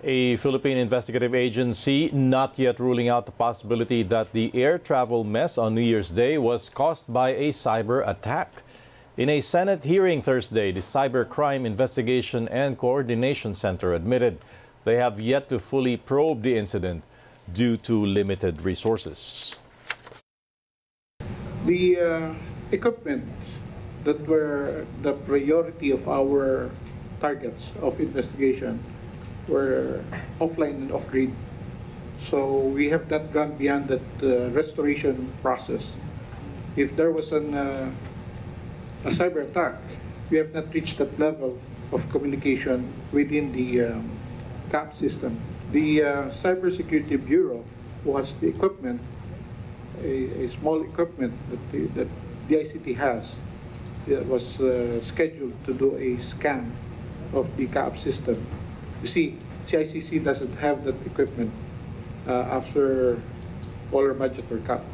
A Philippine investigative agency not yet ruling out the possibility that the air travel mess on New Year's Day was caused by a cyber attack. In a Senate hearing Thursday, the Cybercrime Investigation and Coordination Center admitted they have yet to fully probe the incident due to limited resources. The equipment that were the priority of our targets of investigation were offline and off-grid. So we have not gone beyond that restoration process. If there was a cyber attack, we have not reached that level of communication within the CAP system. The Cybersecurity Bureau, who has the equipment, a small equipment that the ICT has, was scheduled to do a scan of the CAP system. You see, CICC doesn't have that equipment after all our budget were cut.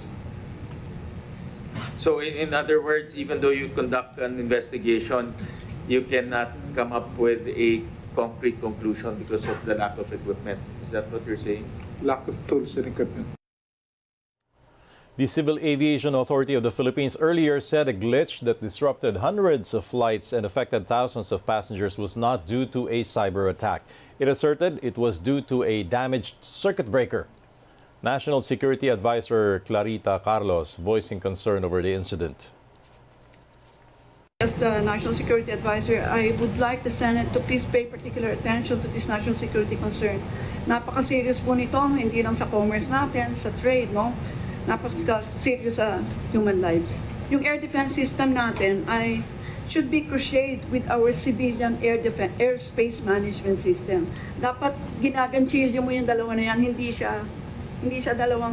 So in other words, even though you conduct an investigation, you cannot come up with a concrete conclusion because of the lack of equipment. Is that what you're saying? Lack of tools and equipment. The Civil Aviation Authority of the Philippines earlier said a glitch that disrupted hundreds of flights and affected thousands of passengers was not due to a cyber attack. It asserted it was due to a damaged circuit breaker. National Security Advisor Clarita Carlos voicing concern over the incident. As the National Security Advisor, I would like the Senate to please pay particular attention to this national security concern. Napaka-serious po nito, hindi lang sa commerce natin, sa trade, no? Napaka-serious sa human lives. Yung air defense system natin ay should be crocheted with our civilian airspace management system. Dapat ginaganchilyo mo yung dalawa na yan, hindi siya dalawang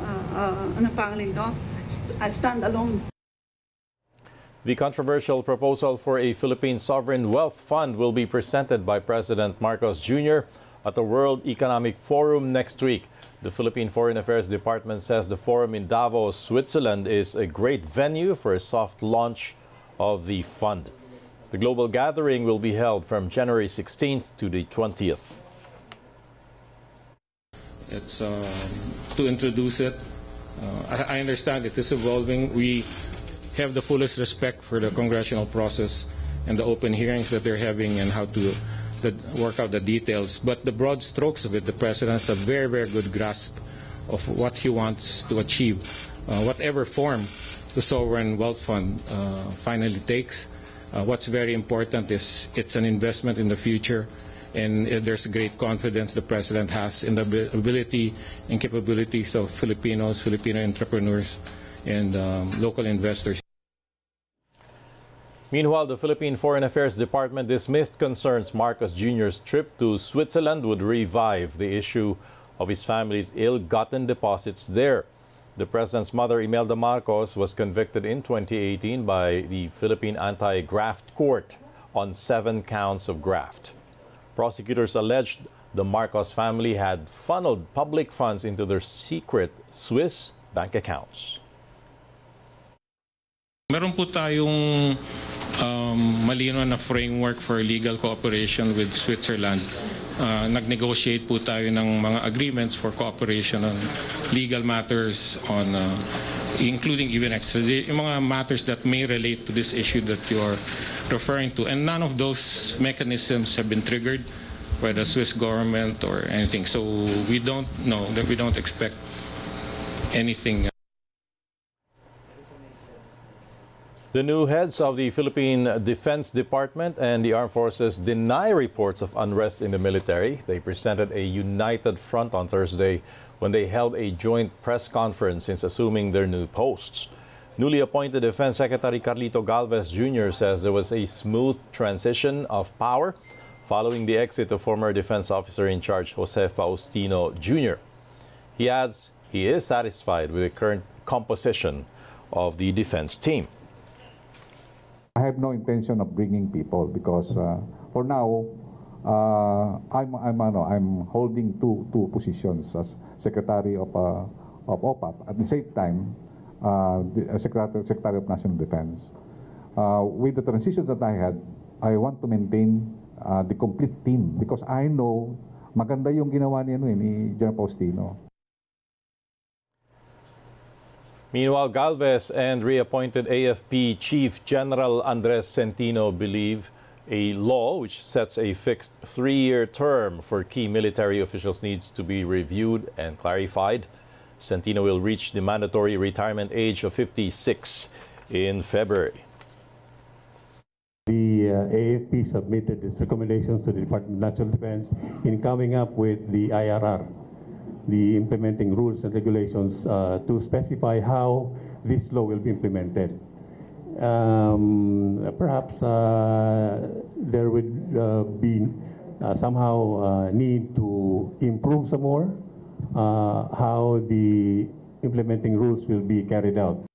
stand-alone. The controversial proposal for a Philippine Sovereign Wealth Fund will be presented by President Marcos Jr. at the World Economic Forum next week. The Philippine Foreign Affairs Department says the forum in Davos, Switzerland is a great venue for a soft launch of the fund. The global gathering will be held from January 16th to the 20th. It's to introduce it. I understand it is evolving. We have the fullest respect for the congressional process and the open hearings that they're having and how to work out the details. But the broad strokes of it, the President has a very, very good grasp of what he wants to achieve. Whatever form the Sovereign Wealth Fund finally takes, what's very important is it's an investment in the future, and there's great confidence the President has in the ability and capabilities of Filipinos, Filipino entrepreneurs, and local investors. Meanwhile, the Philippine Foreign Affairs Department dismissed concerns Marcos Jr.'s trip to Switzerland would revive the issue of his family's ill-gotten deposits there. The president's mother, Imelda Marcos, was convicted in 2018 by the Philippine Anti-Graft Court on 7 counts of graft. Prosecutors alleged the Marcos family had funneled public funds into their secret Swiss bank accounts. Meron po tayong malinaw na framework for legal cooperation with Switzerland. Nag-negotiate po tayo ng mga agreements for cooperation on legal matters, on including even extradition, yung mga matters that may relate to this issue that you are referring to. And none of those mechanisms have been triggered by the Swiss government or anything. So we don't know, that we don't expect anything. The new heads of the Philippine Defense Department and the Armed Forces deny reports of unrest in the military. They presented a united front on Thursday when they held a joint press conference since assuming their new posts. Newly appointed Defense Secretary Carlito Galvez Jr. says there was a smooth transition of power following the exit of former defense officer in charge Jose Faustino Jr. He adds he is satisfied with the current composition of the defense team. I have no intention of bringing people because for now I'm holding two positions as Secretary of OPAP at the same time the Secretary of National Defense. With the transition that I had, I want to maintain the complete team because I know maganda yung ginawa ni General Faustino. Meanwhile, Galvez and reappointed AFP Chief General Andres Centino believe a law which sets a fixed 3-year term for key military officials needs to be reviewed and clarified. Centino will reach the mandatory retirement age of 56 in February. The AFP submitted its recommendations to the Department of National Defense in coming up with the IRR, the implementing rules and regulations to specify how this law will be implemented. Perhaps there would be somehow need to improve some more how the implementing rules will be carried out.